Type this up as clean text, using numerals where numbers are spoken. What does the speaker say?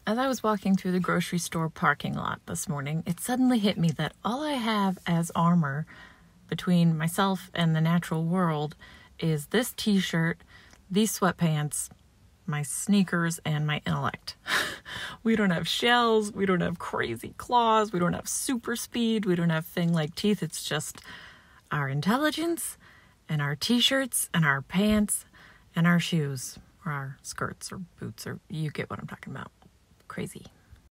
As I was walking through the grocery store parking lot this morning, it suddenly hit me that all I have as armor between myself and the natural world is this t-shirt, these sweatpants, my sneakers, and my intellect. We don't have shells, we don't have crazy claws, we don't have super speed, we don't have thing-like teeth. It's just our intelligence and our t-shirts and our pants and our shoes or our skirts or boots, or you get what I'm talking about. Crazy.